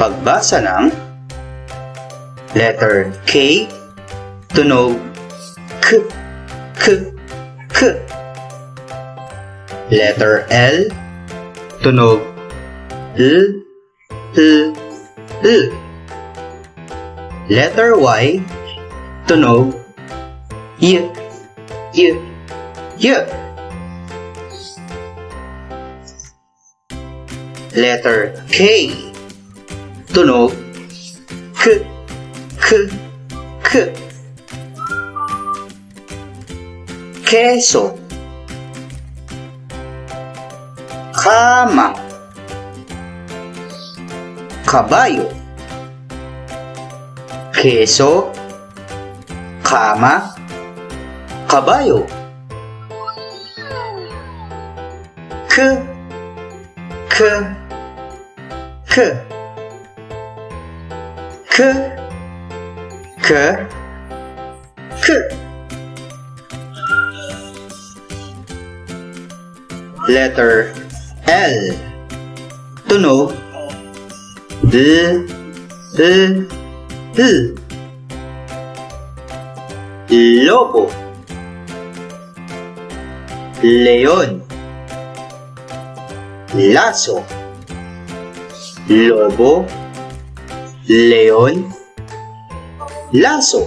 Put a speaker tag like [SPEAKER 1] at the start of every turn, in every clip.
[SPEAKER 1] Pagbasa ng letter K, tunog K, K, K. Letter L, tunog L, L, L. Letter Y, tunog Y, Y, Y. Letter K, tunog K, K, K. Keso, kama, kabayo. Keso, kama, kabayo. K, K, K, K, K, K. Letter L, tunog L, L, L. Lobo, leon. Laso, lobo, leon, laso.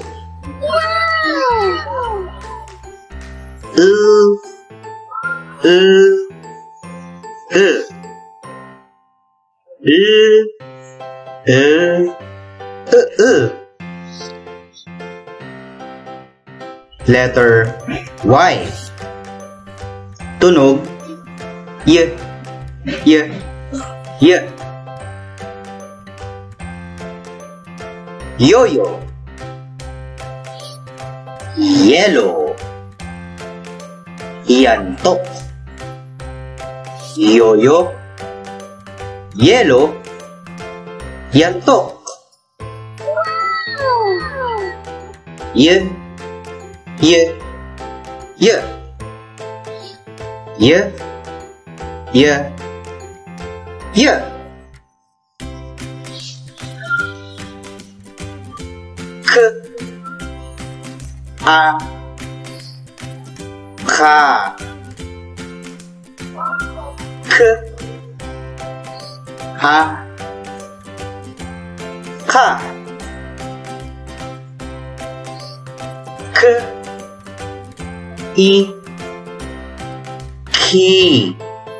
[SPEAKER 1] Letter Y, tunog Y, Y, Y. Yoyo, yellow. Yantok, yoyo, yellow, yantok. Y, Y, Y, Y, Y, Y. K, A, Ka, K, A, Ka. K, I, Ki.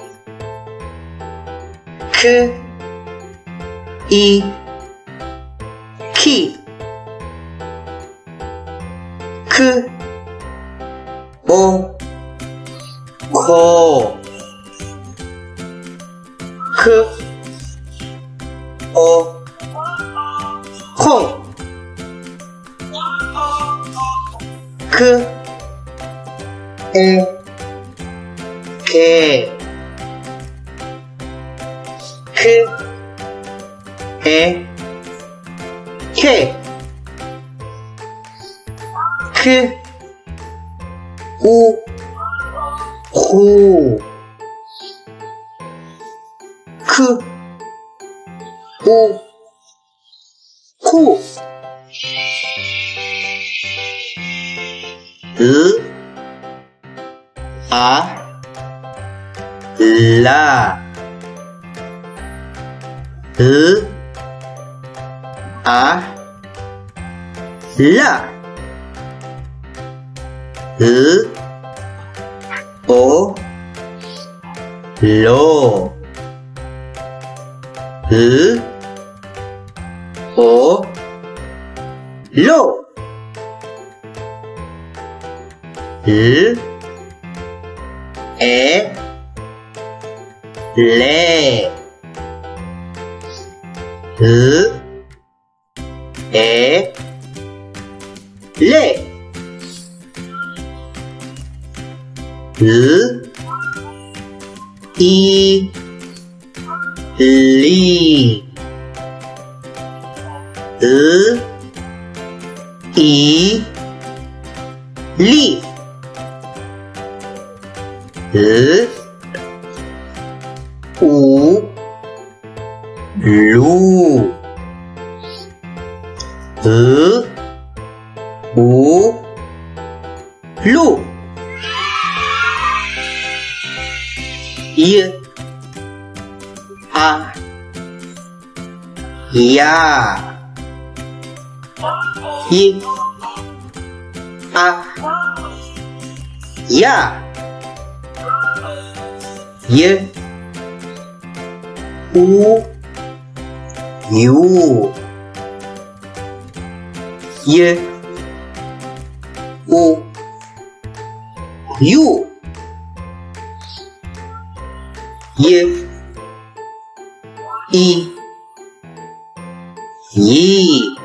[SPEAKER 1] K, I, Ki. K, O, Ko. K, O, Ko. K, E, Ke. K, E, Ke. K, U, Ku. K, U, Ku. L, A, La. L, A, La. L, O, Lo. L, O, Lo. L, E, Le. L, E, Le. L, I, Li. L, I, Li. L, U, Lu. U, lu. Y, a, ya. Y, a, ya. Y, u, yu. Y, u, yu. Y, i, yi.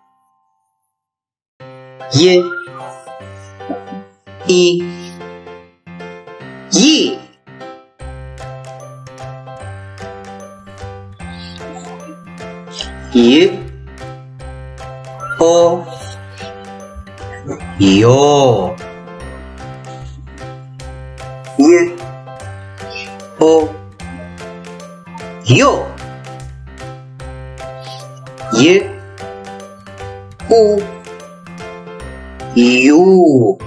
[SPEAKER 1] Y, i, yi. Y, o, yo. Y, o, yo. Y, u, yu.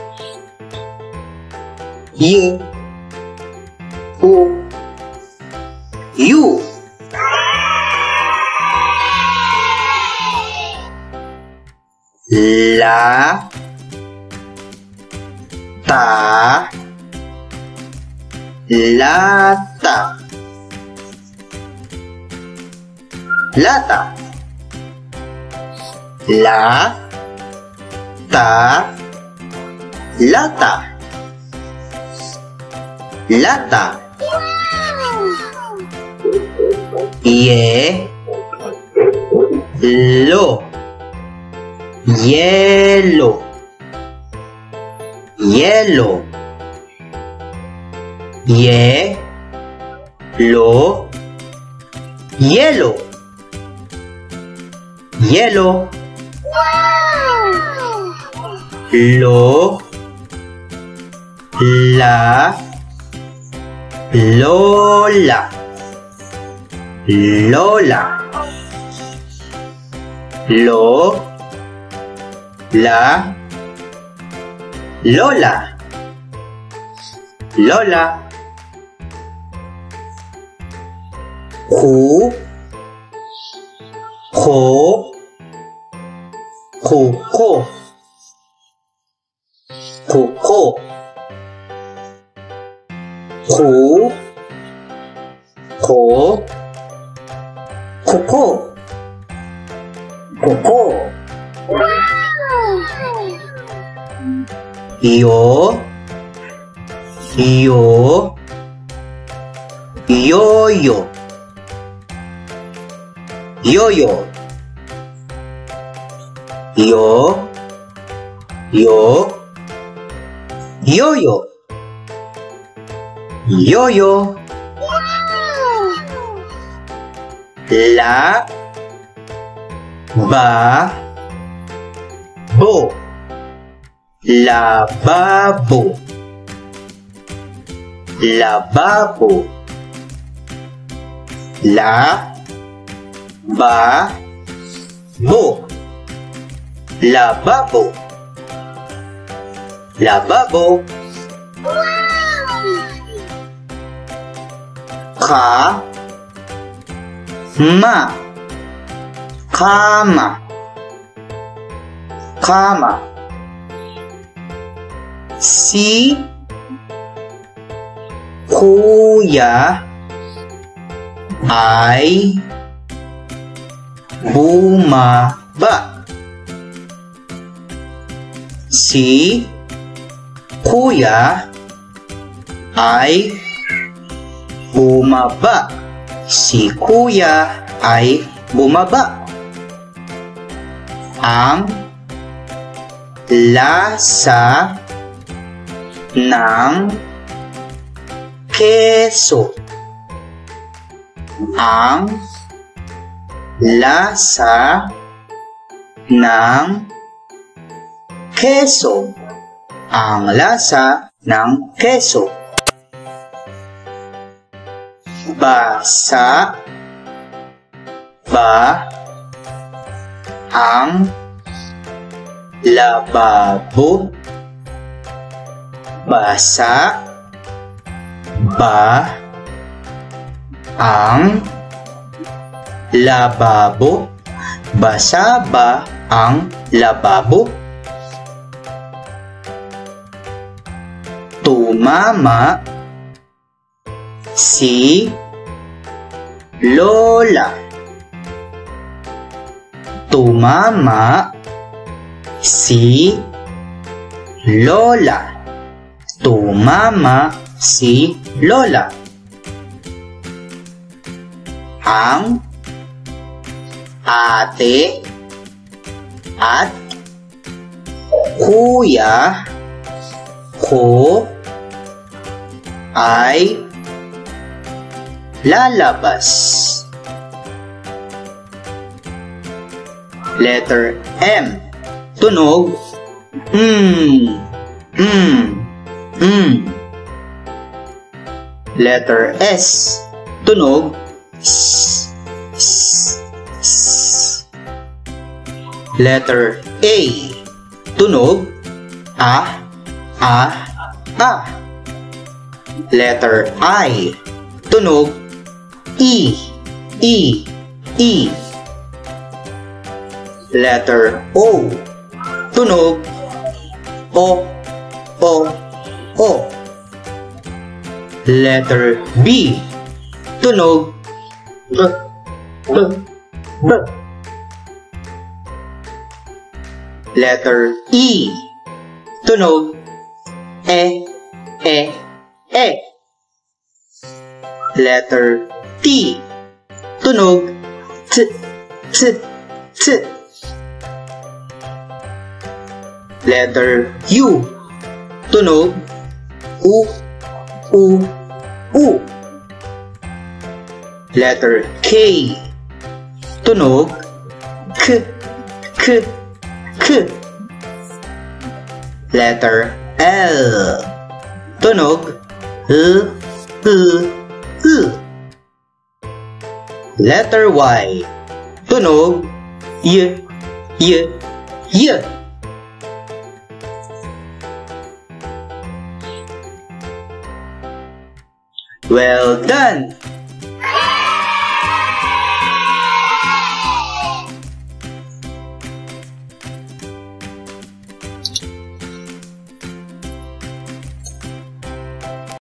[SPEAKER 1] Y, u, yu. La, ta, lata, lata, la, ta, lata, lata. Ye, lo, yellow, yellow. Ye, lo, yellow, yellow. Lo, la, lola, lola. Lo, la, lola, lola. Khu, khổ, khổ khổ, khổ khổ. Khổ, khổ, khổ khổ, khổ khổ. Yo, yo, yo yo. Yo-yo, yo, yo, yo-yo, yo-yo. La, ba, bo, lavabo, lavabo. La, ba, bo, lavabo, lavabo. Ka, ma, kama, kama. Si, kuya, ay, bumaba. Si kuya ay bumaba. Si kuya ay bumaba. Ang lasa ng keso. Ang lasa ng keso. Ang lasa ng keso. Basa, ba, ang lababo. Basa ba ang lababo? Basa ba ang lababo? Tumama si Lola. Tumama si Lola. Tumama si Lola. Ang ate at kuya ko ay lalabas. Letter M. Tunog Letter S. Tunog S. Letter A. Tunog A. Letter I. Tunog E. Letter O. Tunog O. Letter B. Tunog B. Letter E. Tunog E. Letter T. Tunog T. Letter U. Tunog U. Letter K. Tunog K. Letter L. Tunog L. Letter Y. Tunog Y. Well done!